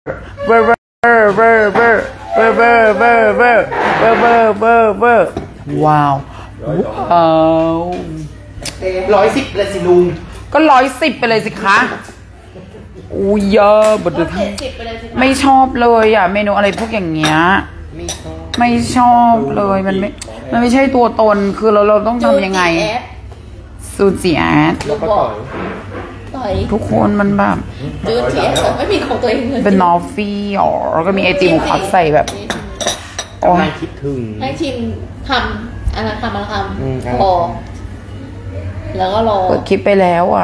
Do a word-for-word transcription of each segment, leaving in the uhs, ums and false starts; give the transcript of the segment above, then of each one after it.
เบอร์เบอร์เบอร์เบอร์เบอร์เบอร์เบอร์เบอร์เบอร์เบอร์เบอร์เบอร์ว้าวว้าวร้อยสิบเลยสิลุงก็ร้อยสิบไปเลยสิคะอู้เยอะบดดูที่ไม่ชอบเลยอ่ะเมนูอะไรพวกอย่างเงี้ยไม่ชอบเลยมันไม่มันไม่ใช่ตัวตนคือเราเราต้องทำยังไงซูจิแอดทุกคนมันแบบจูเทียไม่มีของตัวเองเลยเป็นนอฟฟี่อ๋อแล้วก็มีไอติมคัดใส่แบบโอ้ยคิดถึงให้ชิมทำอะไรทำอะไรทำพอแล้วก็รอเปิดคลิปไปแล้วอ่ะ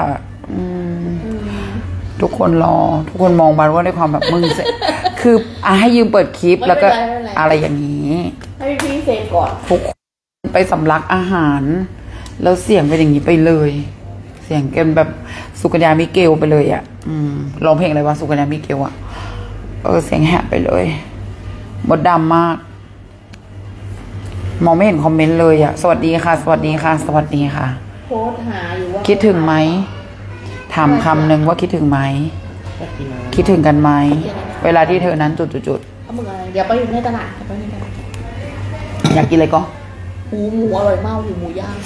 ทุกคนรอทุกคนมองบันว่าด้วยความแบบมึงคืออ่ะให้ยืมเปิดคลิปแล้วก็อะไรอย่างนี้ให้พี่เซฟก่อนทุกคนไปสำลักอาหารแล้วเสียงเป็นอย่างนี้ไปเลยเสียงกันแบบสุกัญญามิเกลไปเลยอ่ะอืมร้องเพลงอะไรวะสุกัญญามิเกลอ่ะเออเสียงแหบไปเลยมดดำมากมองไม่เห็นคอมเมนต์เลยอ่ะสวัสดีค่ะสวัสดีค่ะสวัสดีค่ะโพสหาอยู่ว่าคิดถึงไหมถามคำหนึ่งว่าคิดถึงไหมคิดถึงกันไหมเวลาที่เธอนั้นจุดจุดจุดเอามึงอะไรเดี๋ยวไปอยู่ในตลาดไปในตลาดอยากกินอะไรก็หูหมูอร่อยมากหูหมูย่าง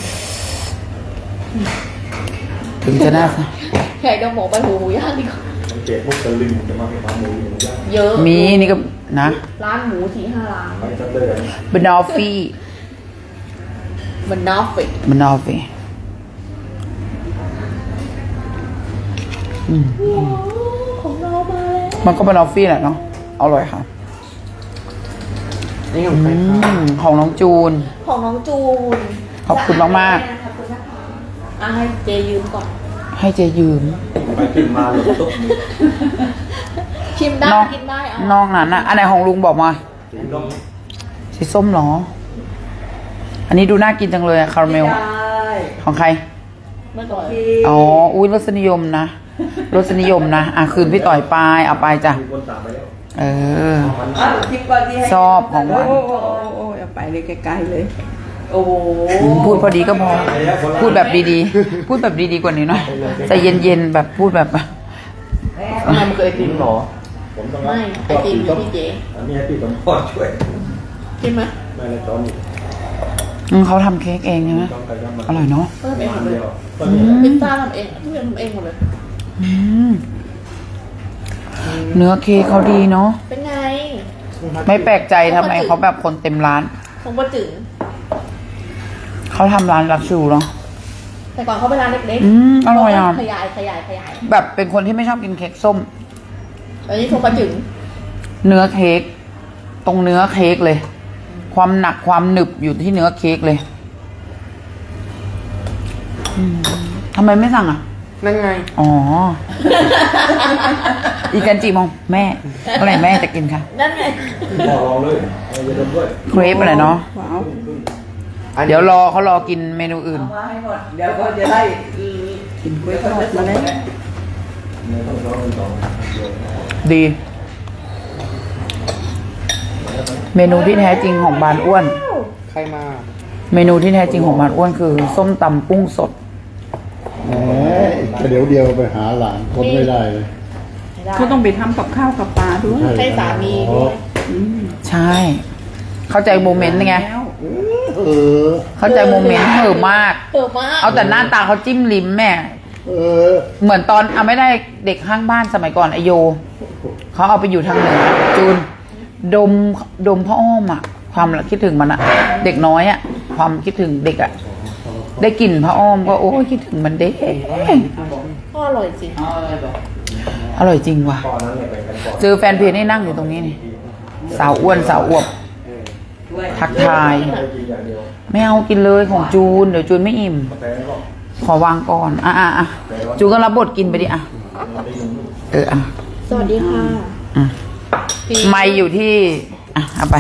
ถึงจะน่าใครก็บอกไปหูหมูย่างดีกว่าเจ๊พวกตะลึงจะมาเป็นหมูหมูย่างเยอะมีนี่ก็นะร้านหมูสี่ห้าร้านบนอฟฟี่บนอฟฟี่บนอฟฟี่ของเรามาแล้วมันก็เป็นออฟฟี่แหละเนาะอร่อยค่ะนี่ของใครครับของน้องจูนของน้องจูนขอบคุณมากมากให้เจยืมก่อนให้เจยืมไปกินมาเลยตุ๊กชิมได้กินได้เอานอกนั้นนะอันไหนของลุงบอกมาสีส้มหรออันนี้ดูน่ากินจังเลยอะคาราเมลของใครอ๋ออุ้ยรสนิยมนะรสนิยมนะอ่ะคืนพี่ต่อยไปเอาไปจ้ะเออชอบของหวานโอ้โอ้เอาไปเลยไกลๆเลยโอ้พูดพอดีก็พอพูดแบบดีๆพูดแบบดีๆกว่านี้หน่อยใจเย็นๆแบบพูดแบบมันเคยกินหรอไม่ไอติมอยู่ที่เจอันนี้ไอติมผมพ่อช่วยกินไหมไม่เลยจอนนี่เขาทำเค้กเองใช่ไหมอร่อยเนาะก็ทำเองหมดเลยพิซซ่าทำเองทุกอย่างทำเองหมดเลยเนื้อเค้กเขาดีเนาะเป็นไงไม่แปลกใจทำไมเขาแบบคนเต็มร้านของป้าจึ๋งเขาทำร้านลักชูเนาะแต่ก่อนเขาเป็นร้านเล็กๆอืมอร่อยอ่ะขยายขยายขยายแบบเป็นคนที่ไม่ชอบกินเค้กส้มอันนี้ของป้าจึ๋งเนื้อเค้กตรงเนื้อเค้กเลยความหนักความหนึบอยู่ที่เนื้อเค้กเลยทำไมไม่สั่งอ่ะนั่นไงอ๋ออีกันจีมองแม่เมื่อไหร่แม่จะกินค่ะนั่นไงบอกลองเลยอย่าดมด้วยเครปอะไรเนาะเดี๋ยวรอเขารอกินเมนูอื่นเดี๋ยวก็จะได้กินกล้วยทอดมาเลยดีเมนูที่แท้จริงของบานอ้วนใครมาเมนูที่แท้จริงของบานอ้วนคือส้มตำกุ้งสดแหมเดี๋ยวเดียวไปหาหลานคนไม่ได้เลยเขาต้องไปทำกับข้าวกับปลาด้วยให้สามีด้วยใช่เข้าใจโมเมนต์ไงเออเข้าใจโมเมนต์เห่อมากเห่อมากเอาแต่หน้าตาเขาจิ้มลิ้มแม่เออเหมือนตอนเอาไม่ได้เด็กข้างบ้านสมัยก่อนไอโยเขาเอาไปอยู่ทางเหนือจูนดมดมพ่ออ้อมอ่ะความคิดถึงมันอ่ะเด็กน้อยอ่ะความคิดถึงเด็กอ่ะได้กลิ่นพ่ออ้อมก็โอ้คิดถึงมันเด็กก็อร่อยจริงอร่อยจริงว่ะเจอแฟนเพจนี่นั่งอยู่ตรงนี้นี่สาวอ้วนสาวอวบทักทายไม่เอากินเลยของจูนเดี๋ยวจูนไม่อิ่มขอวางก่อนอ่ะอ่ะอ่ะจูนก็รับบทกินไปดิอ่ะเอออ่ะสวัสดีค่ะอ่ะไม่อยู่ที่อ่ะเอาไป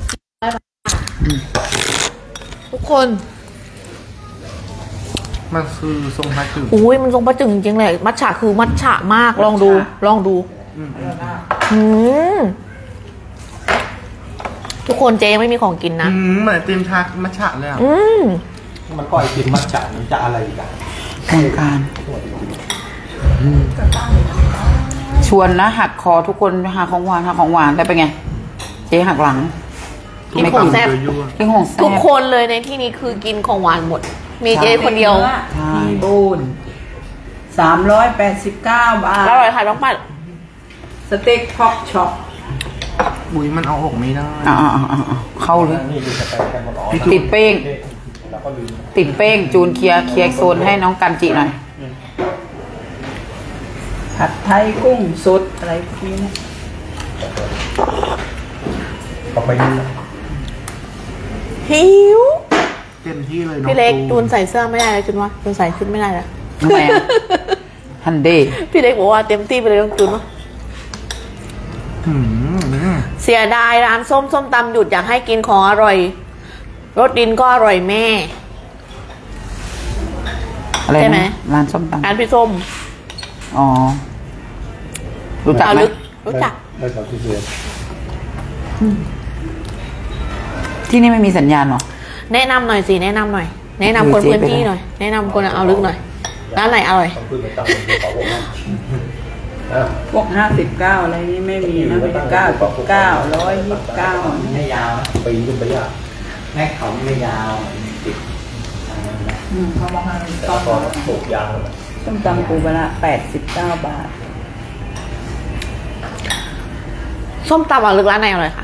ทุกคนมันคือทรงมัดจึงอุ้ยมันทรงมัดจึงจริงๆเลยมัทฉะคือมัทฉะมากลองดูลองดูอืมทุกคนเจไม่มีของกินนะเหมือนติมทักมัทฉะเลยอ่ะมันก็ไอติมมัทฉะมันจะอะไรกันทางการชวนนะหักคอทุกคนหาของหวานหาของหวานได้เป็นไงเจ๊หักหลังกินของแซ่บกินของแซ่บทุกคนเลยในที่นี้คือกินของหวานหมด มีเจ๊คนเดียวทีบูนสามร้อยแปดสิบเก้าบาทแล้วอร่อยค่ะน้องปัดสเต็กพ็อกช็อปอุ้ยมันเอาออกไม่ได้อ่าเข้าเลยนี่ดูสแตนกันหมดอ๋อติดเป้งแล้วก็ลืมติดเป้งจูนเคลียร์เคลียร์โซนให้น้องกันจิหน่อยผัดไทยกุ้งสดอะไรพวกนี้นะต่อไปนี่หิวเต็มที่เลยน้องพี่เล็กจูนใส่เสื้อไม่ได้เลยจูนว่าจูนใส่ชุดไม่ได้แล้วทำไมอ่ะฮันเดพี่เล็กบอกว่าเต็มที่ไปเลยน้องจูนว่าหืมเสียดายร้านส้มส้มตำหยุดอยากให้กินของอร่อยรสดินก็อร่อยแม่อะไรใช่ไหมนะร้านส้มตำร้านพี่ส้มอ๋อรู้จักไหมลึกรู้จักได้สามสิบเอ็ดที่นี่ไม่มีสัญญาณหรอแนะนำหน่อยสิแนะนำหน่อย แนะนำคนเออเจ๊พื้นที่ไปไหนหน่อย แนะนำคนเอาลึกหน่อยร้านไหนอร่อยพวกห้าสิบเก้าอะไรนี้ไม่มีนะมีเก้าสิบเก้าร้อยยี่สิบเก้าไม่ยาวปีนขึ้นไปยากแม่เขาไม่ยาวติดอืมเขาบอกให้ต้ต้ออง งปลูกยางต้มตำปูปลาแปดสิบเก้าบาทส้มตำเอาลึกร้านไหนอร่อยค่ะ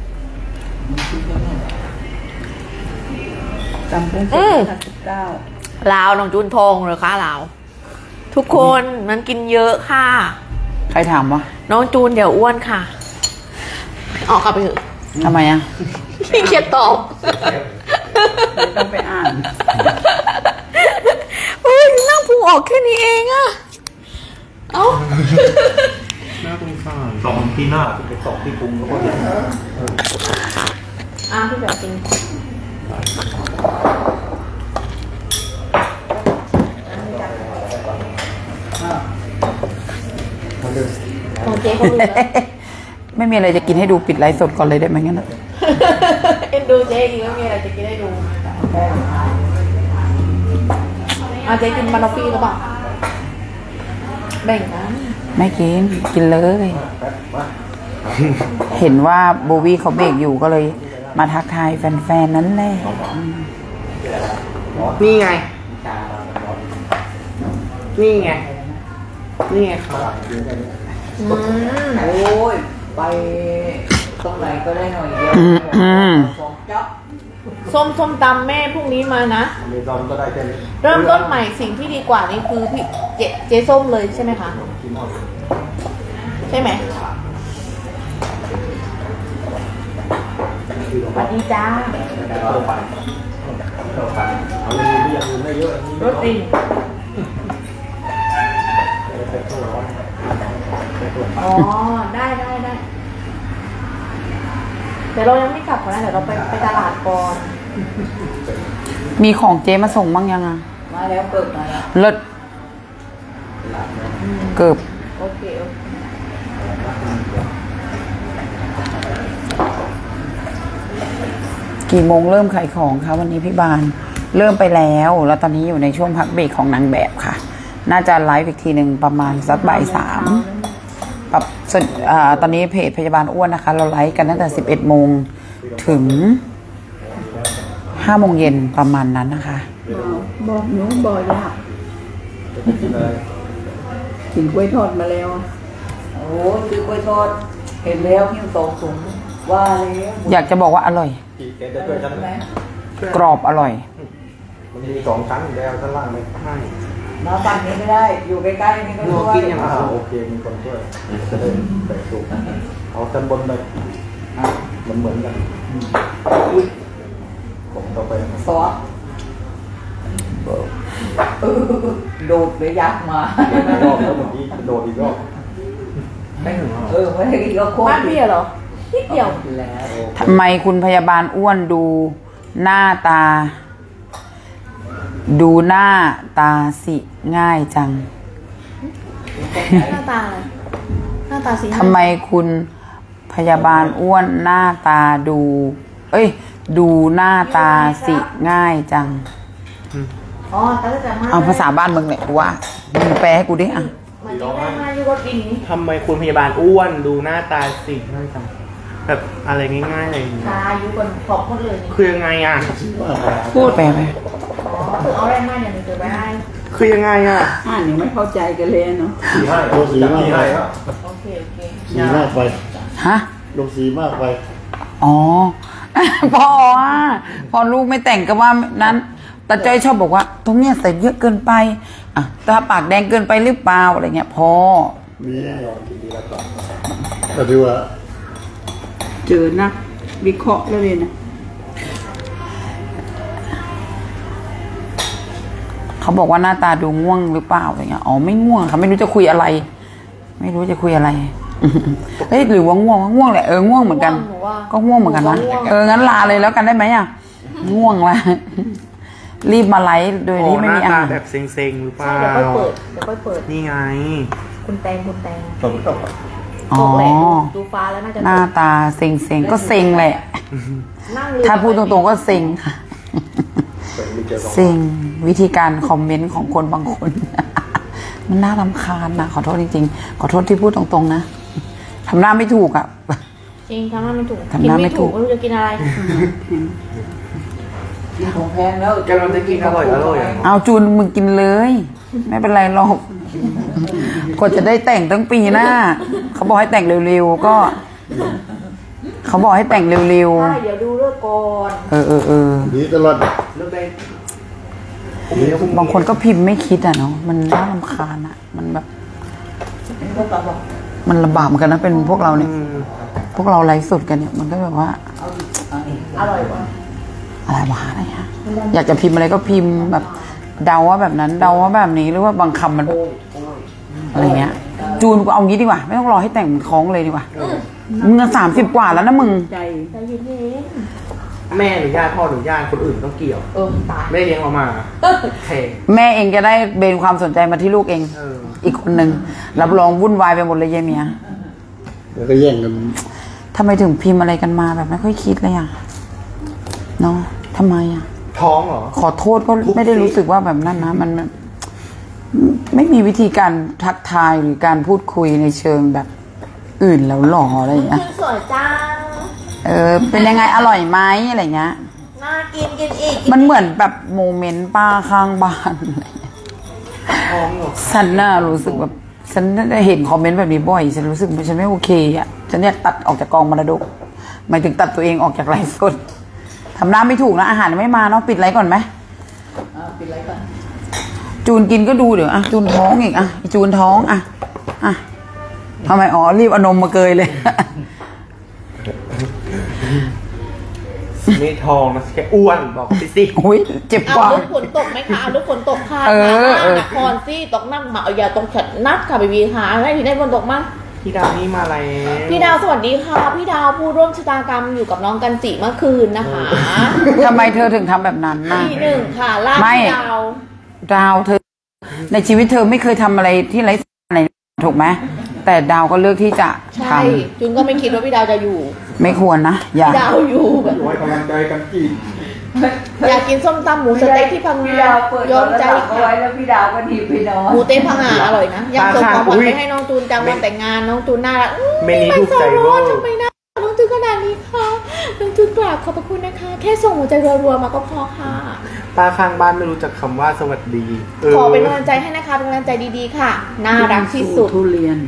ตำกุ้งสอืดมห้าสิบเก้าลาวน้องจุนทองเหรือคะลาวทุกคนมันกินเยอะค่ะใครถามวะน้องจูนเดี๋ยวอ้วนค่ะ ออกกลับไปเถอะทำไมอ่ะขี้เกียจตอบไม่ต้องไปอ่านเฮ้ยนั่งพุงออกแค่นี้เองอะเอ้าหน้าตรงสารสองที่หน้าเป็นสองที่ปรุงแล้วก็เห็นอ่ะพี่แบบกินของเจ๊เขาดูแล้วไม่มีอะไรจะกินให้ดูปิดไลฟ์สดก่อนเลยได้ไหมงั้นนะเอ็นดูเจ๊อีกแล้วมีอะไรจะกินให้ดูอาเจ๊กินบานอฟฟี่หรือเปล่าแบ่งกันไม่กินกินเลย เห็นว่าโบวี่เขาเบรกอยู่ก็เลยมาทักทายแฟนๆนั้นแหละนี่ไง นี่ไง นี่ไงครับอืมโอ้ย ไปตรงไหนก็ได้หน่อยเดียวอืมอืมสองจ๊อบส้มส้มตำแม่พรุ่งนี้มานะเมซอนก็ได้แค่นี้เริ่มต้นใหม่สิ่งที่ดีกว่านี่คือพี่เจเจ๊ส้มเลยใช่ไหมคะ ใช่ไหมสวัสดีจ้าเราไปเราไปเอาเรื่องนี้อย่างอื่นได้เยอะรถดินอ๋อ ได้ได้ได้แต่เรายังไม่กลับก่อนนะเดี๋ยวเราไปไปตลาดก่อนมีของเจ๊มาส่งบ้างยังอ่ะมาแล้วเปิดมาแล้วเลิศเกือบโอเคโอเคกี่โมงเริ่มขายของคะวันนี้พี่บานเริ่มไปแล้ว แล้วตอนนี้อยู่ในช่วงพักเบรกของนางแบบค่ะ น่าจะไลฟ์อีกทีหนึ่งประมาณสักบ่ายสามปรับส่วนอ่าตอนนี้เพจพยาบาลอ้วนนะคะ เราไลฟ์กันตั้งแต่สิบเอ็ดโมงถึงห้าโมงเย็นประมาณนั้นนะคะบอกหนูบอกยากกินกล้วยทอดมาแล้ว โอ้ซื้อกล้วยทอด เห็นแล้วหิ้วสองถุงว่าแล้วอยากจะบอกว่าอร่อยกี่แกจะช่วยฉันไหมกรอบอร่อยมันมีสองชั้นแล้วชั้นล่างไม่ให้มาฝั่งนี้ไม่ได้ อยู่ใกล้ๆนี่ก็ช่วยอ่าโอเคมีคนช่วยจะได้แบ่งสูงเอาชั้นบนเลยมันเหมือนกันผมต่อไปซอสเออโดดเลยยักษ์มาอีกรอบแล้วเมื่อกี้โดดอีกรอบไม่ถึงเออไม่ได้กินก็โคตรบ้านพี่เหรอนิดเดียวแล้วทำไมคุณพยาบาลอ้วนดูหน้าตา ดูหน้าตาสิง่ายจังหน้าตาอะไรหน้าตาสีทำไมคุณพยาบาลอ้วนหน้าตาดู เอ้ย ดูหน้าตาสิง่ายจังอ๋อแต่ละแต่มาเอาภาษาบ้านมึงเนี่ยกูว่ามึงแปลให้กูดิอ่ะมันมาอยู่ก็กินทำไมคุณพยาบาลอ้วนดูหน้าตาสิน่าจังแบบอะไรง่ายๆอะไรอย่างเงี้ยชาอยู่คนขอบหมดเลยนี่คือยังไงอ่ะพูดไปไหมอ๋อคือเอาอะไรมาอย่างนี้เกิดไม่ได้คือยังไงอ่ะอ่านยังไม่เข้าใจกันเลยเนาะสีให้ลงสีมากไปโอเคโอเคสีมากไปฮะลงสีมากไปอ๋อ พออ่ะพอลูกไม่แต่งก็ว่านั้นแต่จ้อยชอบบอกว่า ตรงเนี้ยใส่เยอะเกินไป อ่ะถ้าปากแดงเกินไปหรือเปล่าอะไรเงี้ยพอมีก็ถือว่าเจอนักวิเคราะห์แล้วเลยนะเขาบอกว่าหน้าตาดูง่วงหรือเปล่าอะไรเงี้ยอ๋อไม่ง่วงค่ะไม่รู้จะคุยอะไร ไม่รู้จะคุยอะไร เฮ้ยหรือว่าง่วงง่วงแหละเออง่วงเหมือนกัน ก็ง่วงเหมือนกันนะเอองั้นลาเลยแล้วกันได้ไหมอ่ะง่วงละ รีบมาไลฟ์โดยที่ไม่มีอาหน้าหารตาแบบเซ็งๆหรือเปล่าใช่เดี๋ยวค่อยเปิดเดี๋ยวค่อยเปิดนี่ไงคุณแตงคุณแตงสมกับอ๋อตกแหละดูฟ้าแล้วน่าจะหน้าตาเซ็งเซ็งๆก็เซ็งแหละนั่งลืมถ้าพูดตรงๆก็เซ็งค่ะ เซ็งวิธีการคอมเมนต์ของคนบางคน มันน่ารำคาญนะขอโทษจริงๆขอโทษที่พูดตรงๆนะทำหน้าไม่ถูกอ่ะจริงทำหน้าไม่ถูกทำหน้าไม่ถูกไม่รู้จะกินอะไรกินของแพงแล้วกำลังจะกินอร่อยอร่อยอ่ะเอาจูนมึงกินเลย ไม่เป็นไรหรอกกว่าจะได้แต่งตั้งปีหน้า เขาบอกให้แต่งเร็วๆก็ เขาบอกให้แต่งเร็วใช่เดี๋ยวดูเรื่องก่อนๆเออเออเออดีตลอดเลือกได้บางคนก็พิมพ์ไม่คิดอ่ะเนาะมันน่ารำคาญอ่ะ มันแบบ มันลำบากเหมือนกันนะเป็นพวกเราเนี่ยอืมพวกเราไลฟ์สดกันเนี่ยมันก็แบบว่าอร่อยกว่าอะไรวะอะไรฮะอยากจะพิมพ์อะไรก็พิมพ์แบบเดาว่าแบบนั้น เดาว่าแบบนี้หรือว่าบางคำมันอะไรเงี้ย จูนกูเอางี้ดีกว่าไม่ต้องรอให้แต่งท้องเลยดีกว่ามึงสามสิบกว่าแล้วนะมึงใจใจเย็นแม่อนุญาตพ่ออนุญาตคนอื่นต้องเกี่ยวๆเออตายไม่ได้เลี้ยงเรามาแทงแม่เองจะได้เบนความสนใจมาที่ลูกเองเอออีกคนหนึ่งรับรองวุ่นวายไปหมดเลยยายเมียแล้วก็แย่งกันทำไมถึงพิมพ์อะไรกันมาแบบไม่ค่อยคิดเลยอ่ะเนาะทำไมอ่ะท้องเหรอขอโทษก็ไม่ได้รู้สึกว่าแบบนั้นนะมันมันไม่มีวิธีการทักทายหรือการพูดคุยในเชิงแบบอื่นแล้วหล่ออะไรอย่างเงี้ยขึ้นสวยจังเออเป็นยังไงอร่อยไหมอะไรเงี้ยน่ากินกินอีกมันเหมือนแบบโมเมนต์ป้าข้างบ้านอะไรเงี้ยท้องเหรอฉันน่ารู้สึกแบบฉันได้เห็นคอมเมนต์แบบนี้บ่อยฉันรู้สึกว่าฉันไม่โอเคอ่ะฉันเนี่ยตัดออกจากกองมรดกหมายถึงตัดตัวเองออกจากไลฟ์สดทำหน้าไม่ถูกนะอาหารยังไม่มาเนาะปิดไลฟ์ก่อนไหมอ่าปิดไรก่อนจูนกินก็ดูเดี๋ยวอ่ะจูนท้องอีกอ่ะอีจูนท้องอ่ะอ่ะทำไมอ๋อรีบเอานมมาเกยเลยไม่ท้องนะแค่อ้วนบอกไปสิโอ้ยเจ็บเอากว่าลูกฝนตกไหมคะเอาลูกฝนตกค่ะเออเออนครซี่ตกนั่งมาเอาอย่าตกฉัดนัดค่ะบีบีค่ะให้ที่ได้ฝนตกมั้งพี่ดาวนี่มาแล้วพี่ดาวสวัสดีค่ะ พี่ดาวผู้ร่วมชะตากรรมอยู่กับน้องกันจิเมื่อคืนนะคะทำไมเธอถึงทำแบบนั้นน่ะที่หนึ่งค่ะลากไม่พี่ดาวดาวเธอ ในชีวิตเธอไม่เคยทำอะไรที่ไร้สาระไหนถูกไหมแต่ดาวก็เลือกที่จะทใช่จุนก็ไม่คิดว่าพี่ดาวจะอยู่ำไม่ควรนะอย่าพี่ดาวอยู่แบบไว้กำลังใจกันจีนอยากกินส้มตำหมูสเต็กที่พังพี่งาดาวเปิดยอมใจเอาไว้แล้วพี่ดาวก็ดีไปนอนหมูเต๊ะพังงาอร่อยนะอยากส่งของขวัญไปให้น้องจูนจังวันแต่งงานน้องจูนน่ารักอื้อเมนี้ถูกใจเวอร์ทำไมน่ารักน้องจูนขนาดนี้ค่ะน้องจูนกราบขอบพระคุณนะคะ แค่ส่งหัวใจรัวๆมาก็พอค่ะป้าข้างบ้านไม่รู้จักคำว่าสวัสดีขอเป็นกำลังใจให้นะคะเป็นกำลังใจดีๆค่ะน่ารักที่สุดทุเรียน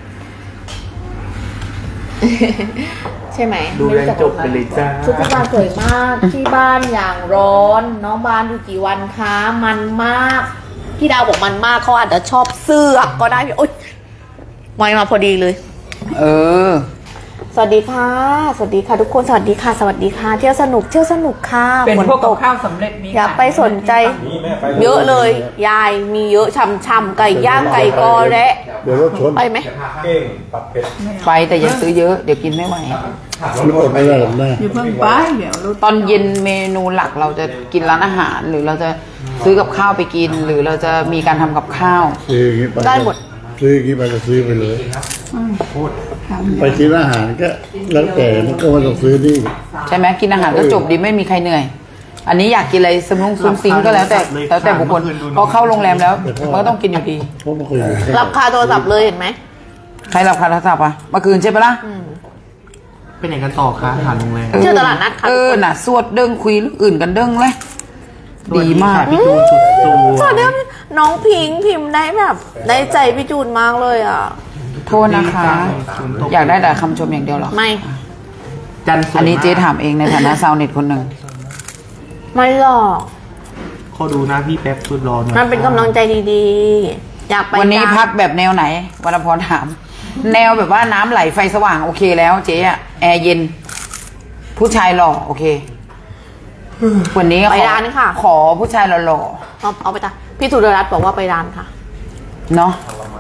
ใช่ไหมดูแลจบไปเลยจ้าชุดที่บ้านสวยมากที่บ้านอย่างร้อน น้องบ้านอยู่กี่วันคะมันมากพี่ดาวบอกมันมากเขาอาจจะชอบเสื้อกก็ได้พี่โอ๊ยไว้มาพอดีเลยเออสวัสดีค่ะ สวัสดีค่ะทุกคนสวัสดีค่ะ สวัสดีค่ะ เที่ยวสนุกเที่ยวสนุกค่ะเป็นฝนพวกตกับกข้าวสำเร็จมีอย่าไปสนใจนี่แม่ไปเยอะเลย ยายมีเยอะช่ำๆไก่ย่างไก่กอและเดี๋ยวรถชนไปไหมเก่งปัดเผ็ดไปแต่อย่าซื้อเยอะเดี๋ยวกินไม่ไหวมันอดไม่ได้หรอกนะอย่าเพิ่งไปเดี๋ยวรถตอนเย็นเมนูหลักเราจะกินร้านอาหาร หรือเราจะซื้อกับข้าวไปกิน หรือเราจะมีการทำกับข้าวซื้ออย่างนี้ไปได้หมดซื้ออย่างนี้ไปก็ซื้อไปเลย ไปกินอาหารก็แล้วแต่มันก็ไมาต้องซื้อนี่ใช่ไหมกินอาหารก็จบดีไม่มีใครเหนื่อยอันนี้อยากกินอะไรซึมลงซุมซิงก็แล้วแต่แล้วแต่บุคคลพอเข้าโรงแรมแล้วมันก็ต้องกินอยู่ดีเพราะเมื่อคืนรับคาโทรศัพท์เลยเห็นไหมใครรับคาโทรศัพท์อ่ะเมื่อคืนใช่ปะล่ะเป็นไหนกันต่อคะอาหารโรงแรมชื่อตลาดนัดค่ะเออน่ะสวดเด้งคุยเรื่องอื่นกันเด้งเลยดีมากสวัสดีค่ะพี่จูนสุดสตอนวยนี้น้องพิงค์พิมพ์ได้แบบได้ใจพี่จูนมากเลยอ่ะโทษนะคะ อยากได้แต่คำชมอย่างเดียวเหรอไม่จันทร์สวยอันนี้เจ๊มากถามเองในฐานะซาวเน็ตคนหนึ่งไม่หรอกเขาดูหน้าพี่แป๊บสุดรอหน่อยมันเป็นกำลังใจดีๆ อยากไปวันนี้จังพักแบบแนวไหนวรรณพรถาม แนวแบบว่าน้ำไหลไฟสว่างโอเคแล้วเจ๊อะแอร์เย็น ผู้ชายหล่อโอเค วันนี้ขอไปร้านค่ะขอผู้ชายหล่อเอาเอาไปจ้ะพี่สุดรัตน์บอกว่าไปร้านค่ะๆเนาะ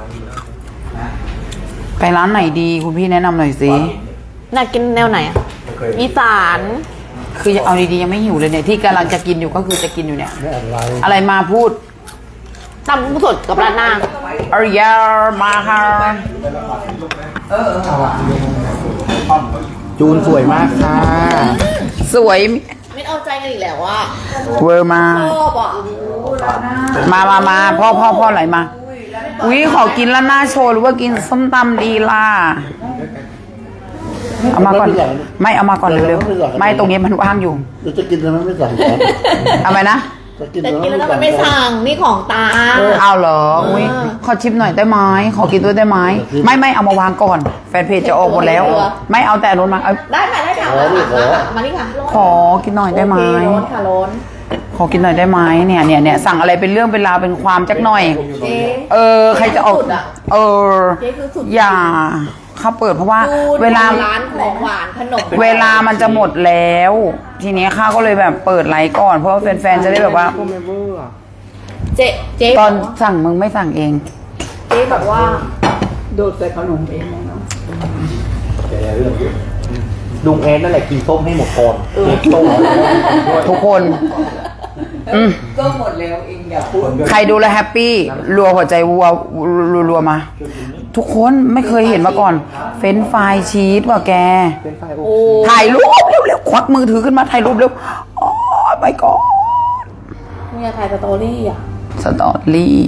ไปร้านไหนดีคุณพี่แนะนำหน่อยสิน่ากินแนวไหนอะอีสานคือเอาดีๆยังไม่หิวเลยเนี่ยที่กำลังจะกินอยู่ก็คือจะกินอยู่เนี่ยไม่อะไรอะไรมาพูดตำกุ้งสดกับราดหน้าอริยามาค่ะจูนสวยมากค่ะสวยไม่เอาใจกันอีกแล้วอ่ะเวอร์มาชอบอ่ะมามามาพ่อพ่อพ่อไหลมา อุ้ยขอกินแล้วหน้าโชว์หรือว่ากินส้มตำดีล่ะ เอามาก่อน ไม่เอามาก่อนเร็วๆ ไม่ตรงนี้มันว่างอยู่เดี๋ยวจะกินแล้วไม่สั่งก่อนเอาไปนะจะกินแต่แล้วกินแล้วทำไมไม่สั่งนี่ของตาเอาเหรอ อุ้ยขอชิมหน่อยได้ไหมขอกินด้วยได้ไหมไม่ไม่เอามาวางก่อน แฟนเพจจะออกหมดแล้ว ไม่เอาแต่อันนู้นมาเอาได้ค่ะได้ค่ะมาค่ะมานี่ค่ะขอกินหน่อยได้ไหมโอเคร้อนค่ะร้อนขอกินหน่อยได้ไหมเนี่ยเนี่ยเนี่ยสั่งอะไรเป็นเรื่องเป็นราวเป็นความจักหน่อยเจ๊เออ ใครจะออกสุดอะเออเจ๊คือสุดอย่าเขาเปิดเพราะว่าจูนเวลาร้านของหวานขนมเวลามันจะหมดแล้ว ทีนี้ข้าก็เลยแบบเปิดไลฟ์ก่อน เพราะว่าแฟนๆจะได้แบบว่าก็ไม่เบื่อเจ๊เจ๊ตอนสั่งมึงไม่สั่งเองเจ๊แบบว่าโดดแต่ขนมเองเนาะลุงแอนนั่นแหละกินส้มให้หมดก่อนเก็บส้มทุกคนอืมก็หมดแล้วเองอย่าพูดใครดูแลวแฮปปี้รัวหัวใจวัวรัวๆมา ทุกคนไม่เคยเห็นมาก่อน เฟรนช์ฟรายชีสว่ะแกเป็นไฟโอโอ้ถ่ายรูปเร็วๆควักมือถือขึ้นมาถ่ายรูปเร็วอ๋อไปก่อนเนี่ยถ่ายสตอรี่อ่ะสตอรี่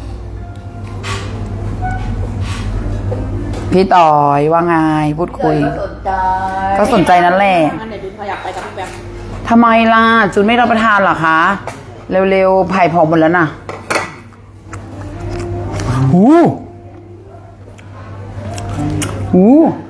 พี่ต่อยว่าไงพูดคุยสนใจก็สนใจนั่นแหละงั้นเดี๋ยวดูเขาอยากไปกับพี่แบมทำไมล่ะจุนไม่รับประทานเหรอคะ เร็วๆไผ่ผอมหมดแล้วนะหูหู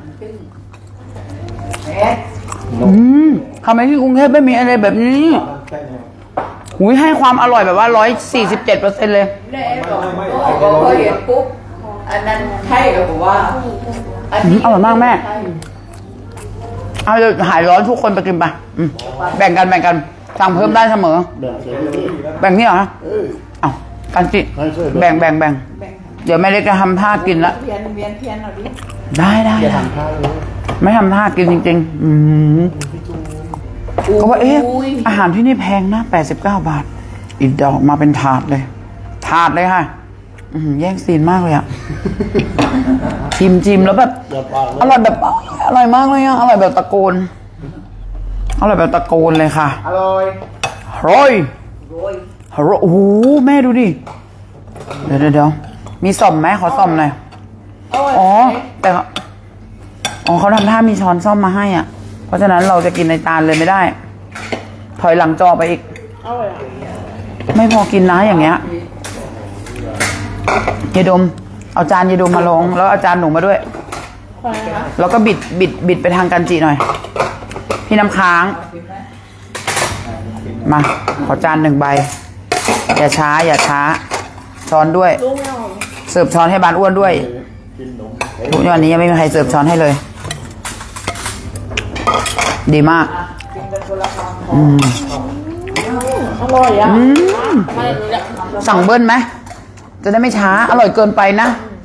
อืมทำไมที่กรุงเทพไม่มีอะไรแบบนี้หุยให้ความอร่อยแบบว่าร้อยสี่สิบเจ็ดเปอร์เซ็นต์เลยแน่บอกก็พอเห็นปุ๊บอันนั้นใช่กับผมว่าอันอืนี้มอร่อยมากแม่ใช่เอาเดี๋ยวหายร้อนทุกคนไปกินไปอืมแบ่งกันแบ่งกันสั่งเพิ่มได้เสมอแบบเดี๋ยวนี้แบ่งนี่เหรอเออเอากันจิให้ช่วยแบ่งแบ่งแบ่งเดี๋ยวแม่เล็กจะทำท่ากินละเพียนเวียนเพียนเอาดิได้ได้อย่าได้ทำท่าเลยไม่ทำท่ากินจริงๆ อืมก็ว่าเอ๊ะอาหารที่นี่แพงนะแปดสิบเก้าบาท อีกดอกมาเป็นถาดเลย ถาดเลยค่ะ อืมแย่งซีนมากเลยอะชิมชิมแล้วแบบอย่าปากอร่อยแบบอร่อยมากเลยอะอร่อยแบบตะโกน อร่อยแบบตะโกนเลยค่ะอร่อยอร่อยอร่อยโอ้โหแม่ดูดิ เดี๋ยวเดี๋ยวเดี๋ยวมีซ่อมไหมขอซ่อมหน่อย อ๋อ แต่อ๋อเขาทำท่ามีช้อนซ่อมมาให้อ่ะ เพราะฉะนั้นเราจะกินในจานเลยไม่ได้ ถอยหลังจอไปอีก ไม่พอกินนะอย่างเงี้ยยายดม เอาจานยายดมมาลง แล้วเอาจานหนูมาด้วย แล้วก็บิดบิดบิดไปทางกันจีหน่อย พี่น้ำค้าง มา ขอจานหนึ่งใบ อย่าช้า อย่าช้า ช้อนด้วย เสิร์ฟช้อนให้บานอ้วนด้วยทุกวันนี้ยังไม่มีใครเสิร์ฟช้อนให้เลย ดีมาก อืมอร่อยอ่ะอืมสั่งเบิ้ลไหม จะได้ไม่ช้า อร่อยเกินไปนะ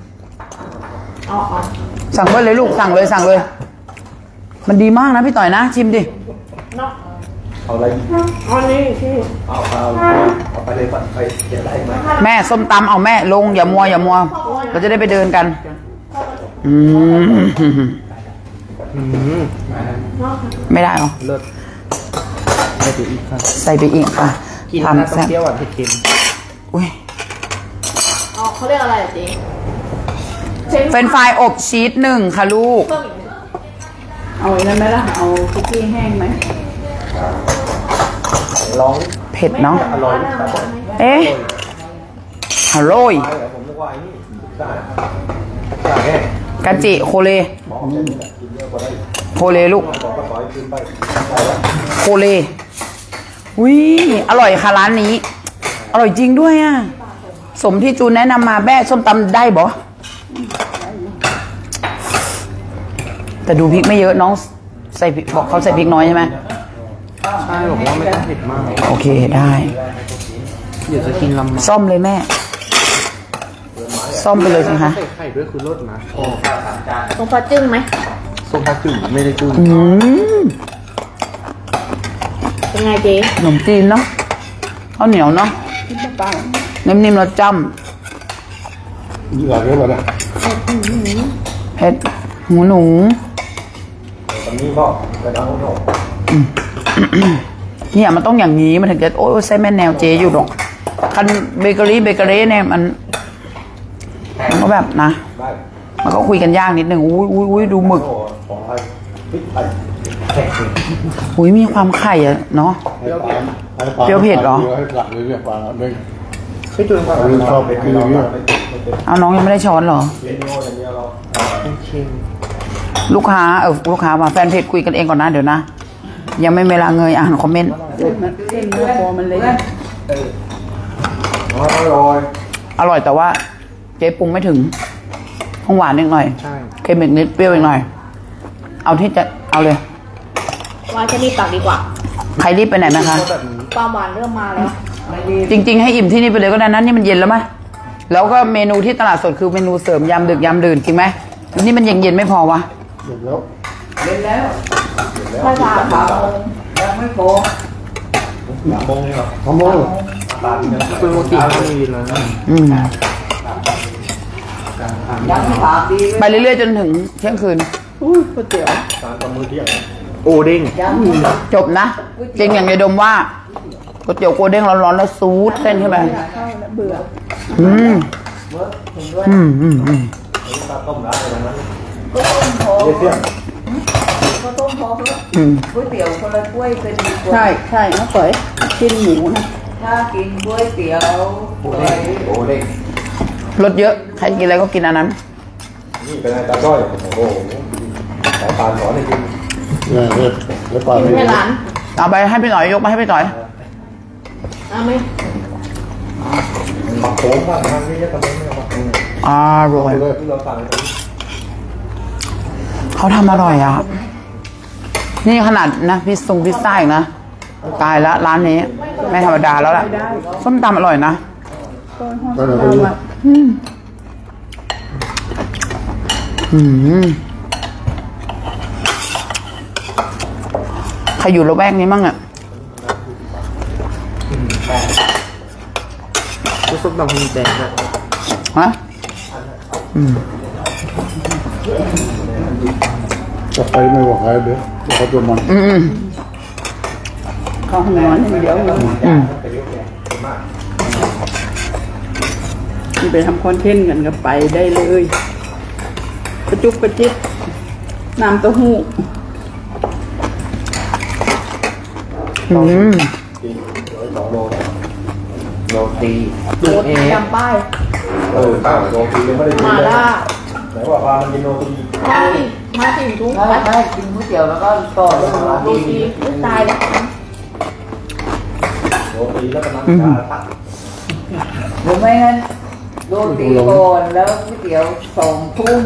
สั่งเบิ้ลเลยลูก สั่งเลยสั่งเลย มันดีมากนะพี่ต่อยนะ ชิมดิเอาอะไรอันนี้ที่เอาเอาเอาไปเลยไปเก็บได้ไหมแม่ส้มตำเอาแม่ลงอย่ามัวอย่ามัว เราจะได้ไปเดินกัน อืมอืมไม่ได้เหรอเลิศใส่ไปอีกค่ะใส่ไปอีกค่ะกินทำน้ำต้แซ่มบเปรี้ยวหวานเผ็ดเค็มอุ้ยอ๋อเขาเรียกอะไรอ่ะเจ๊เชฟเป็นไฟรายอบชีสหนึ่งค่ะลูกเพิ่มอีกหนึ่งเอาอันนั้นไหมล่ะ เอาคุกกี้แห้งไหมร้องเผ็ดเนาะอร่อยนะเอ๊ะอร่อยไปเหรอผมนึกว่าไอ้นี่ได้ได้แน่กาจิโคเลหมอเช่นนี้แหละกินเยอะกว่าได้โคเลลูกบอกว่าต่อยคืนไปได้แล้วโคเลอุ้ยอร่อยค่ะร้านนี้ อร่อยจริงด้วยอ่ะ สมที่จูนแนะนำมาแม่ส้มตำได้บ่แต่ดูพริกไม่เยอะน้องใส่พริกบอกเขาใส่พริกน้อยใช่ไหมใช่บอกว่าไม่ต้องเผ็ดมากโอเคได้เดี๋ยวจะกินลำบากซ่อมเลยแม่ ซ่อมไปเลยสิคะใส่ไข่ด้วยคือรสนะโอ้ตรงปลาจึ้งไหมส้มผักจืดไม่ได้จืดอืมเป็นไงเจ๊ขนมจีนเนาะข้าวเหนียวเนาะนิ่มๆแล้วจ้หลักเยอะแล้วนะำเผ็ดหูหนูตอนนี้ก็ไปน้ำโน่เนี่ยมันต้องอย่างนี้มันถึงจะโอ้ยใช่แม่แนวเจอยู่หรอกคันเบเกอรี่เบเกอรี่เนี่ยมันมันก็แบบนะได้มันก็คุยกันยากนิดนึงอุ้ยอุ้ยอุ้ยดูหมึกโอ้ของไทยพริกไทยแขกอุ้ยมีความไข่อะเนาะให้ปลาให้ปลาเปรี้ยวเผ็ดเหรอให้หลักเลยเนี่ยปลาเด้งไม่จืดกว่าเราชอบไปกินอย่างเงี้ยเอาน้องยังไม่ได้ช้อนเหรอเป็นโน่อย่างเดียวเราเค็มลูกค้าเออลูกค้ามาแฟนเพจคุยกันเองก่อนนะเดี๋ยวนะ ยังไม่เวลาเงยอ่านคอมเมนต์เส้นมันเส้นเนื้อโคมันเล็กอร่อยอร่อยแต่ว่าเจ๊ปรุงไม่ถึงต้องหวานอีกหน่อยใช่เค็มอีกนิดเปรี้ยวอีกหน่อย เอาที่จะเอาเลยว่าจะรีบตักดีกว่าใครรีบไปไหนไหมคะแบบนี้ปลาหวานเริ่มมาแล้วจริง ๆ ให้อิ่มที่นี่ไปเลยก็ได้นะนี่มันเย็นแล้วไหมแล้วก็เมนูที่ตลาดสดคือเมนูเสริมยามดึกยามดื่นจริงไหมนี่มันเย็นๆไม่พอวะเสร็จแล้วเล่นแล้วภาษาสามโมงยังไม่พอสามโมงนี่เหรอทำโม่ตาดีนะคือปกติไม่มีแล้วนะอืมยังไม่ถามดีไปเรื่อยๆจนถึงเที่ยงคืนอุ้ยก๋วยเตี๋ยวตากับมือเที่ยงโอเด้งยังจบนะจริงอย่างในดมว่าก๋วยเตี๋ยวโกเด้งร้อนๆแล้วซูดเส้นขึ้นไปเข้าแล้วเบื่ออืมเวิร์กเห็นด้วยอืมอืมอืมตาต้มร้านอะไรนั้นก็ต้มพอเที่ยงก็ต้มพอเพื่ออืมก๋วยเตี๋ยวคนละถ้วยเป็นใช่ใช่นะเฝยกินหมูนะถ้ากินก๋วยเตี๋ยวโอ้เด้งโอ้เด้งรสเยอะใครกินอะไรก็กินอันนั้นนี่เป็นไงตาจ้อยโอ้โหสายตาสอนให้กินเนี่ยเนี่ยแล้วปลากินไม่ให้ร้านเอาไปให้พี่หน่อยยกมาให้พี่หน่อยเอาไหมหมักโขมบ้างทางนี้จะทำไมไม่หมักโขมอร่อยที่เราสั่งเขาทำอร่อยอ่ะ นี่ขนาดนะพิซซุงพิซซ่าอีกนะ ตายแล้วร้านนี้ ไม่ธรรมดาแล้วล่ะ ส้มตำอร่อยนะก็เลยไปดูอืมอืมใครอยู่ละแวกนี้มั่งอ่ะก็ส้มตำคุณแดงนะฮะ อืมจะไปไม่บอกใครเดี๋ยวเดี๋ยวเขาจะมันอืมอืมเข้าห้องนอนอย่างเดียวเลยอืมที่ไปทำคอนเทนต์กันก็ไปได้เลยกระจุกกระจิบน้ำเต้าหู้อืมสองโลโลตีโคตรจำป้ายเออป้าโลตียังไม่ได้กินมาเลยล่าไหนว่าปลามันกินโลตีมาสิมาสิทุกได้ได้กินก๋วยเตี๋ยวแล้วก็ต่อด้วยโรตีอุ๊ยตายแล้วโลตีแล้วก็น้ำชาตักหรือไม่งั้นโรตีก่อนแล้วก๋วยเตี๋ยวสองทุ่ม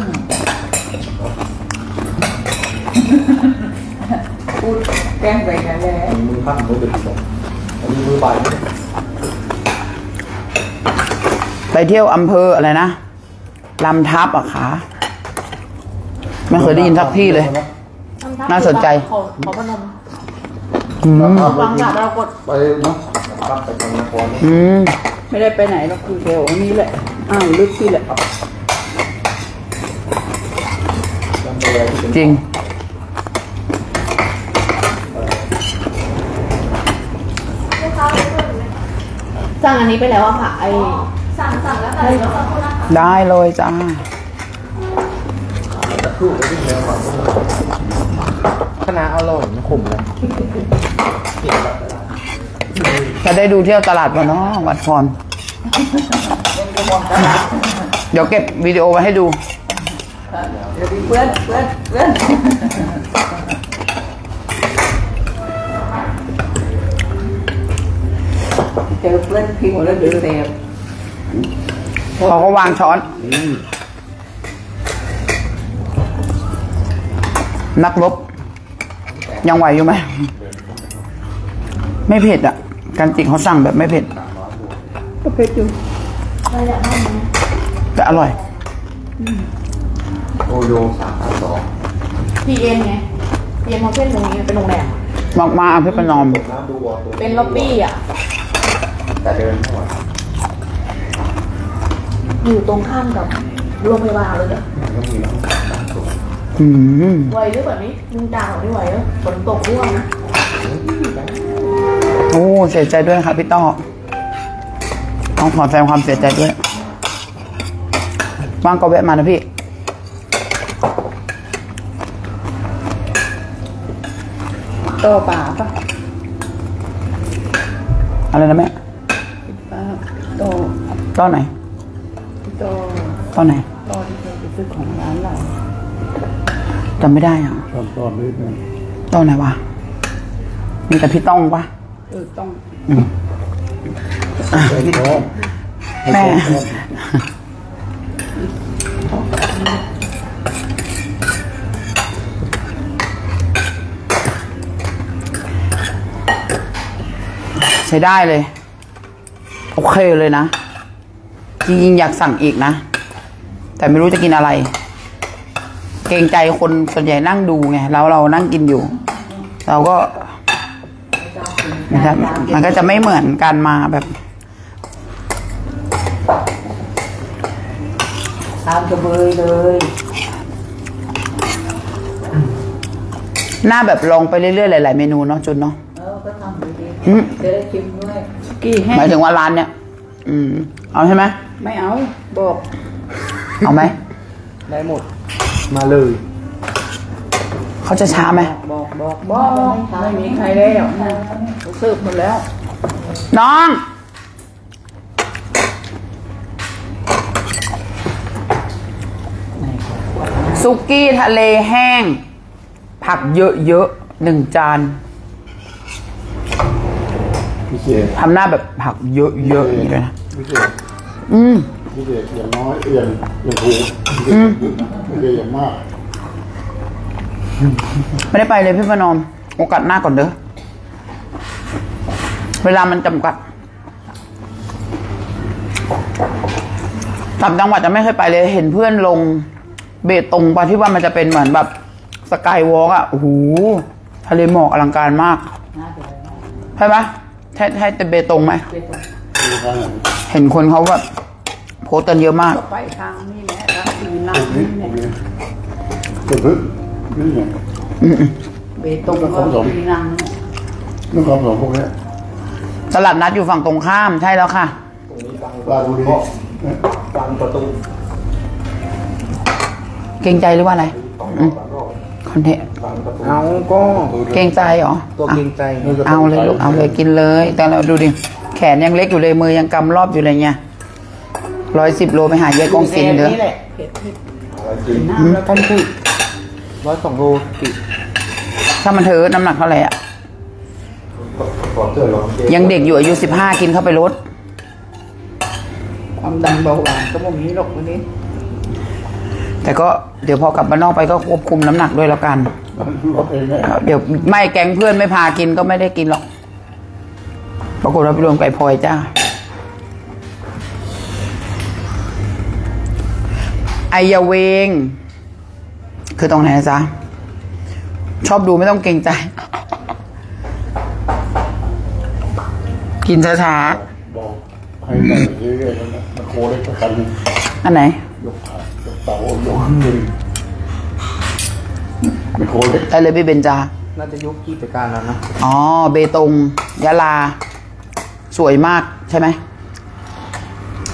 พูดแกล้งไปกันแล้วมือข้างมือเป็นสองอันนี้มือบ่ายไปเที่ยวอำเภออะไรนะลำทับอ่ะคะไม่เคยได้ยินสักที่เลย น่าสนใจขอขอพนมอืมวางจากเรากดไปเนาะครับไปทางนครอืมไม่ได้ไปไหนหรอกคือแถวนี้แหละอ้าวลึกที่แหละจำเลยที่เป็นจริงสั่งอันนี้ไปแล้วอะค่ะไอสั่งสั่งแล้วค่ะเดี๋ยวขอโทษนะคะได้เลยจ้าคณะอร่อยไม่ขมเลยจะได้ดูเที่ยวตลาดมาเนาะวัดพรเดี๋ยวเก็บวิดีโอไว้ให้ดูเพื่อนเพื่อนเพื่อนเจอเพื่อนพิงแล้วเดือดแสบเขาก็วางช้อน นักรบยังไหวอยู่ไหม ไม่เผ็ดอ่ะ การจิกเขาสั่งแบบไม่เผ็ดก็เผ็ดอยู่แต่อร่อยโอโยสามสองพีเอ็นไงพีเอ็นมอเทนตรงนี้เป็นโรงแรมมากมาอภิปนอมน้ำดูวอตัวเป็นล็อบบี้อ่ะแต่เดินไม่ไหวอยู่ตรงข้ามกับโรงพยาบาลเลยเนี่ยก็มีน้ำสามตัวอืมไหวหรือแบบนี้มึงจ่าวไม่ไหวแล้วฝนตกร่วงนะโอ้เสียใจด้วยครับพี่ต้อต้องขอแสดงความเสียใจด้วยว่างก็แวะมานะพี่ต่อป่าปะอะไรนะแม่ป่าต่อต้อไหนต่อต้อไหนต่อที่เคยไปซื้อของร้านเราจำไม่ได้อ่ะตอนตอนนิดนึงต้อไหนวะ มีแต่พี่ต้องปะเออต้องอืมพี่ท้องแม่ ใช้ได้เลย โอเคเลยนะ จริงๆอยากสั่งอีกนะ แต่ไม่รู้จะกินอะไร เกรงใจคนส่วนใหญ่นั่งดูไงแล้วเรานั่งกินอยู่ เราก็นะครับมันก็จะไม่เหมือนการมาแบบตามกระเบยเลยหน้าแบบลองไปเรื่อยๆหลายๆเมนูเนาะจุนเนาะเออก็ทำดีอืมๆจะได้ชิมด้วยกี่แห้หมายถึงว่าร้านเนี่ย อืม เอาใช่ไหมไม่เอาบอกเอาไหมได้หมด มาเลยเขาจะช้าไหมบอกบอกบอกไม่มีใครแล้วนะเขาสืบหมดแล้วน้องซุกี้ทะเลแห้ง ผักเยอะๆหนึ่งจานพี่เจทำหน้าแบบผักเยอะๆอย่างนี้เลยนะพี่เจอืมพี่เจอย่างน้อยอย่างอย่างถูกพี่เจอย่างมากไม่ได้ไปเลยพี่ประนอม โอกาสหน้าก่อนเด้อ เวลามันจำกัดต่างจังหวัดจะไม่เคยไปเลย เห็นเพื่อนลงเบตงปะที่ว่ามันจะเป็นเหมือนแบบสกายวอล์กอ่ะ โอ้โห ทะเลหมอกอลังการมาก ใช่ปะใช่ใช่แต่เบตงไหม เห็นคนเขาแบบโพสต์กันเยอะมากก็ไปทางนี้แหละทางอื่นนั่งนี่แหละเก็บพึ่งนี่ไงเบตงก็ที่นั่งเนี่ยนึกความสองพวกนี้ตลาดนัดอยู่ฝั่งตรงข้ามใช่แล้วค่ะปลาดูดีฟังประตูเกรงใจหรือว่าอะไรอืมคอนเทนต์ฟังประตูเอาก็เกรงใจเหรอตัวเกรงใจเอาเลยลูกเอาเลยกินเลย แต่เราดูดิ แขนยังเล็กอยู่เลยมือยังกำรอบอยู่เลยเนี่ยร้อยสิบโลไปหายายกองสินเด้อนี่แหละอะไรจริงน้ำแล้วก็ท่านคือร้อยสองโลติดถ้ามันเธอน้ำหนักเท่าไหร่อ่ะขอเสื้อรองเกงยังเด็กอยู่อายุสิบห้ากินเข้าไปลดความดันเบาหวานก็ไม่มีหรอกวันนี้แต่ก็เดี๋ยวพอกลับบ้านนอกไปก็ควบคุมน้ำหนักด้วยแล้วกันรถเองเนี่ยเดี๋ยวไม่แก๊งเพื่อนไม่พากินก็ไม่ได้กินหรอกปรากฏว่าไปรวมไก่พลอยจ้าไอยาเวง คือตรงไหนนะจ๊ะชอบดูไม่ต้องเกรงใจ กินช้าบอกให้ไปเรื่อยๆแล้วนะมันโคเล็กประกันๆอันไหนยกขายกเตายกขึ้นมันโคเล็กได้เลยพี่เบนจาน่าจะยุคกิจการแล้วนะอ๋อ เบตง ยะลา สวยมากใช่ไหมใ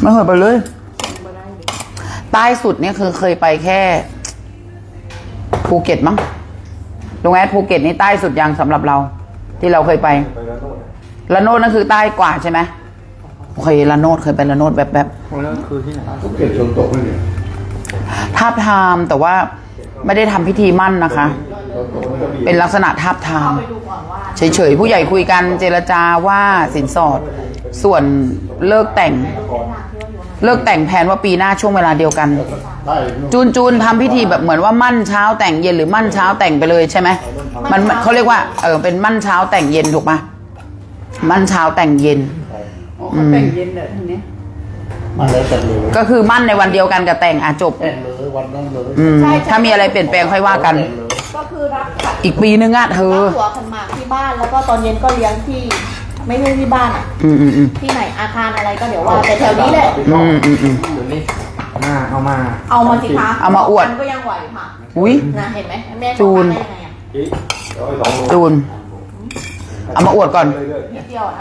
ไม่เคยไปเลยใต้สุดเนี่ยคือเคยไปแค่ภูเก็ตมั้งตรงแอดภูเก็ตนี่ใต้สุดยังสำหรับเรา ที่เราเคยไปละโนดนั่นคือใต้กว่าใช่ไหมโอเคละโนดเคยไปละโนดแบบแบบแล้วคือที่ไหนภูเก็ตฝนตกไหมเนี่ยทาบทามแต่ว่าไม่ได้ทำพิธีมั่นนะคะ เป็นลักษณะทาบทามเฉยๆผู้ใหญ่คุยกันเจรจาว่าสินสอดส่วนเลิกแต่งเลิกแต่งแผนว่าปีหน้าช่วงเวลาเดียวกันใต้นู่นจูนจูนทำพิธีแบบเหมือนว่ามั่นเช้าแต่งเย็นหรือมั่นเช้าแต่งไปเลยใช่ไหมมันเขาเรียกว่าเออเป็นมั่นเช้าแต่งเย็นถูกปะมั่นเช้าแต่งเย็นอ๋อเขาแต่งเย็นเลยทีนี้มาแล้วแต่งเลยก็คือมั่นในวันเดียวกันกับแต่งอ่ะจบแต่งเลยวันนั้นเลยอืมถ้ามีอะไรเปลี่ยนแปลงค่อยว่ากันก็คือรับขัดอีกปีนึงอ่ะเธอรับหัวขันหมากที่บ้านแล้วก็ตอนเย็นก็เลี้ยงที่ไม่ใช่ที่บ้านอ่ะอืมอืมอืมที่ไหนอาคารอะไรก็เดี๋ยวว่าแต่แถวนี้แหละอืมอืมอืมเดี๋ยวนี้มาเอามาเอามาสิคะเอามาอวดนก็ยังไหวค่ะอุ้ยนะเห็นไหมแม่จูนได้ยังไงอ่ะจูนเอามาอวดก่อนนิดเดียวนะ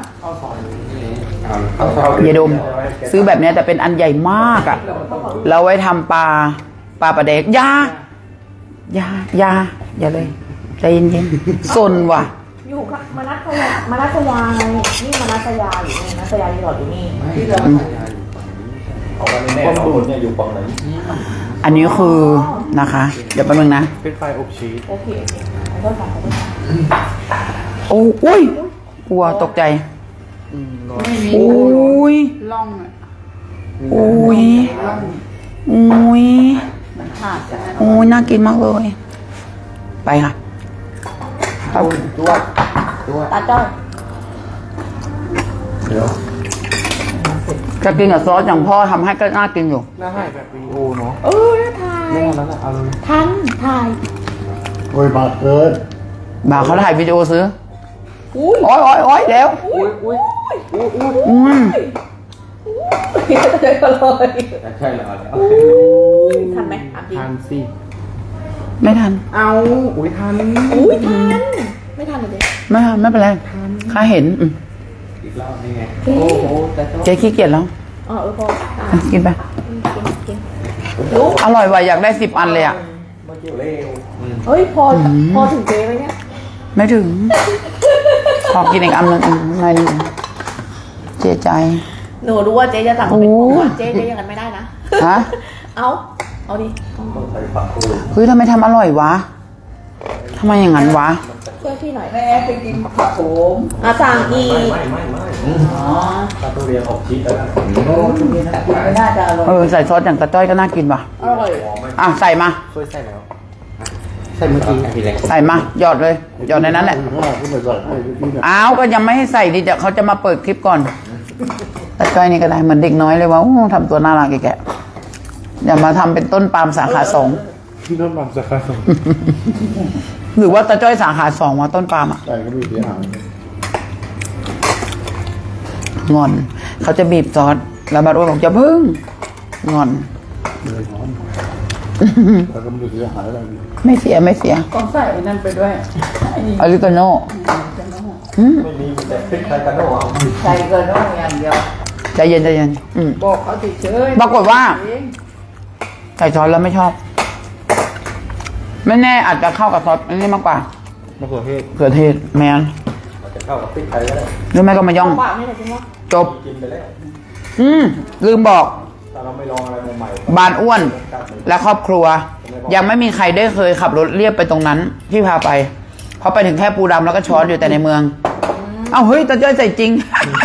อย่าดมซื้อแบบเนี้ยแต่เป็นอันใหญ่มากอ่ะเราไว้ทำปลาปลาปลาแดกอยาอยาอยาอย่าเลยใจเย็นๆซนว่ะอยู่ค่ะมานัทยามานัทยาไงนี่มานัทยาอยู่นี่นัทยาที่หลอดอยู่นี่ที่เราเอาวันนี้แน่สองคนเนี่ยอยู่ฝั่งไหนอันนี้คือนะคะ เดี๋ยวแป๊บนึงนะเป็นไฟอบชีสโอเคโอเคขอโทษค่ะขอโทษค่ะโอ้อุ้ยกลัวตกใจไม่มีโอ้ยร่องอ่ะโอ้ยร่องโอ้ยมันขาดจากนั้นโอ้ยน่ากินมากเลยไปค่ะครับตัวตัวตาจ้อยเดี๋ยวจะกินกับซอสอย่างพ่อทำให้ก็น่ากินอยู่น่าให้แบบวีโอเนาะเออน่าทายไม่งั้นแล้วนะเอาเลยทันทายโอ้ยบาดเกินบ่าวเขาถ่ายวิดีโอซื้ออุ้ยโอ้ยโอ้ยโอ้ยเร็วอุ้ยอุ้ยอุ้ยอุ้ยอืมเลยก็เลยใช่เหรอทันไหมอ่ะจริงทานสิไม่ทันเอาอุ้ยทานอุ้ยทันไม่ทันเลยไม่ทันไม่เป็นไรข้าเห็นอืมอีกรอบนี่ไงโอ้โหเจ๊ขี้เกียจแล้วเออเออพออ่ะอ่ะกินไปกินกินรู้อร่อยว่ะอยากได้สิบอันเลยอ่ะมาเกี่ยวเร็วเฮ้ยพอพอถึงเจ๊ไหมเนี่ยไม่ถึง ขอกินอีกอันหนึงอืมหน่อยหนึงเจ๊ใจหนูรู้ว่าเจ๊จะสั่งเป็นของหวานโอ้เจ๊เจ๊ยังกันไม่ได้นะฮะเอาเอาดิเฮ้ยทำไมทำอร่อยวะทำไมอย่างนั้นวะช่วยพี่หน่อยแม่ไปกินผักโขมอ่ะสั่งอีกไม่ไม่ไม่อ๋อถ้าทุเรียนอบชีสแล้วโอ้ทุเรียนกินไม่น่าจะอร่อยเออใส่ซอสอย่างกระจ้อยก็น่ากินว่ะอร่อยอ่ะใส่มาช่วยใส่แล้วใส่เมื่อกี้พี่เล็กใส่มาหยอดเลยหยอดในนั้นแหละห้าขึ้นมาใส่ให้พี่เนี่ยอ้าวก็ยังไม่ให้ใส่ดิเดี๋ยวเขาจะมาเปิดคลิปก่อนกระจ้อยนี่ก็ได้เหมือนเด็กน้อยเลยว่าโอ้ทำตัวน่ารักแกๆอย่ามาทำเป็นต้นปาล์มสาขาสองพี่ต้นแบบจะคาสมหรือว่าตาจ้อยสาขาสองว่าต้นปาล์มอ่ะใส่ก็ไม่เสียหายงอน เขาจะบีบซอสแล้วบาดอ้วนบอกจะพึ่งงอนเลยหอมแล้วก็ไม่ได้เสียหายอะไรไม่เสียไม่เสียก็ใส่นั่นไปด้วยไอ้นี่ออริกาโน่อืมไม่มีแต่พริกไทยกันโน่เอาใส่กระด้งอย่างเดียวใจเย็นใจเย็นอืมบอกเขาเฉยๆปรากฏว่าเองใส่ซอสแล้วไม่ชอบ ไม่แน่อาจจะเข้ากับซอสอันนี้มากกว่ามะเขือเทศเขือเทศแมนอาจจะเข้ากับพริกไทยก็ได้หรือไม่ก็มาย่องปากนี่แหละจริงวะจบกินไปแล้วอืมลืมบอกถ้าเราไม่ลองอะไรใหม่บานอ้วน และครอบครัว ยังไม่มีใครได้เคยขับรถเรียบไปตรงนั้น ที่พาไปเพราะไปถึงแค่ปูดำแล้วก็ช้อนอยู่แต่ในเมือง เอ้าเฮ้ยตาจ้อยใส่จริง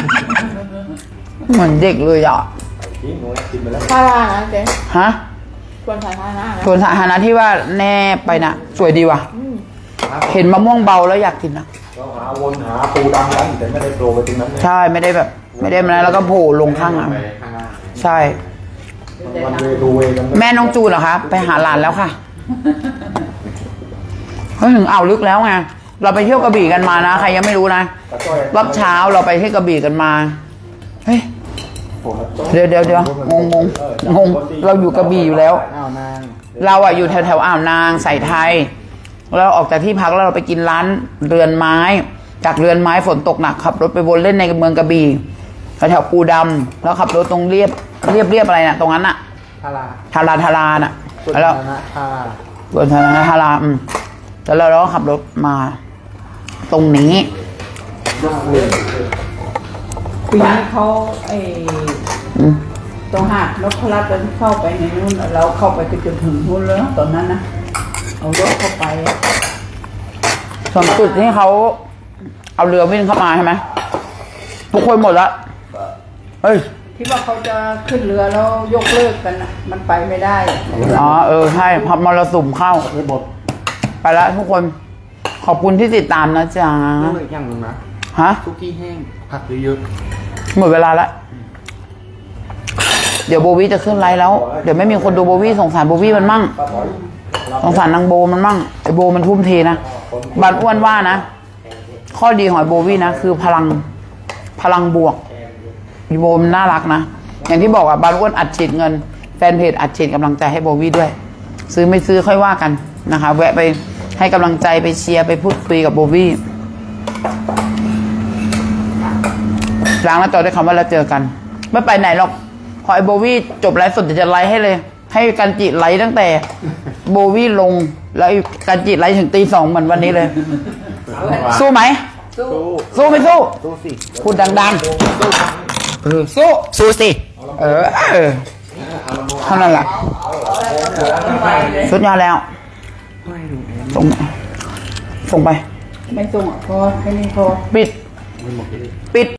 เหมือนเด็กเลยอ่ะๆกินหนูกินไปแล้วท่าทางนะเจ๊ฮะควรใส่ท่าทางนะส่วนสาธารณะที่ว่าแน่ไปนะสวยดีว่ะอืมเห็นมะม่วงเบาแล้วอยากกินนะเราหาวนหาปูดำกันแต่ไม่ได้โปรไปตรงนั้นนะใช่ไม่ได้แบบ ไม่ได้มาแล้วก็โผล่ลงข้างอ่ะใช่มันเวดูเวกันแม่น้องจูนเหรอคะไปหาหลานแล้วค่ะเขาถึงอ่าวลึกแล้วไงเราไปเที่ยวกระบี่กันมานะใครยังไม่รู้นะรอบเช้าเราไปที่กระบี่กันมาเฮ้ยเดี๋ยวเดี๋ยวเดี๋ยวงงงงงงเราอยู่กระบี่อยู่แล้วอ้าวนางเราอะอยู่แถวแถวอ่าวนางใส่ไทยเราออกจากที่พักแล้วเราไปกินร้านเรือนไม้ จากเรือนไม้ฝนตกหนักขับรถไปวนเล่นในเมืองกระบี่แถวแถวปูดำแล้วขับรถตรงเรียบเรียบเรียบอะไรน่ะตรงนั้นน่ะทาราทาราทาราน่ะส่วนแล้วสาธารณะทาราส่วนทาราทาราอืมแล้วเราก็ขับรถมา ตรงนี้ปีนี้เขาไอ้อืมตรงหาดนพรัตน์เข้าไปในนู้นเราเข้าไปจนถึงนู้นแล้วตอนนั้นนะเอารถเข้าไปอะส่วนจุดที่เขาเอาเรือวิ่งเข้ามาใช่ไหมทุกคนหมดละเฮ้ยที่ว่าเขาจะขึ้นเรือแล้วยกเลิกกันนะมันไปไม่ได้อ๋อเออใช่พับมรสุมเข้าไปหมดไปแล้วทุกคนขอบคุณที่ติดตามนะจ๊ะเรื่องอีกอย่างหนึงนะฮะซุกี้แห้งผักเยอะหมดเวลาละเดี๋ยวโบวี่จะขึ้นไลฟ์แล้วเดี๋ยวไม่มีคนดูโบวี่สงสารโบวี่มันมั่งสงสารนางโบมันมั่งไอโบมันทุ่มเทนะบันอ้วนว่านะข้อดีของไอโบวี่นะคือพลังพลังบวกไอโบมันน่ารักนะอย่างที่บอกอ่ะบันอ้วนอัดฉีดเงินแฟนเพจอัดฉีดกำลังใจให้โบวี่ด้วย ซื้อไม่ซื้อค่อยว่ากันนะคะ แวะไปให้กำลังใจไปเชียร์ไปพูดคุยกับโบวี่ล้างหน้าจอด้วยคำว่าแล้วเจอกันไม่ไปไหนหรอกพอไอโบวี่จบไลฟ์สดเดี๋ยวจะไลฟ์ให้เลย ให้กันจิไลฟ์ตั้งแต่โบวี่ลงแล้วกันจิไลฟ์ถึงตีสองเหมือนวันนี้เลย สู้ไหมๆสู้สู้ไม่สู้สู้สิพูดดังๆเออสู้สู้สิเออเออเท่านั้นแหละสุดยอดแล้วส่งส่งไปไม่ส่งอ่ะพอแค่นี้พอปิด ปิด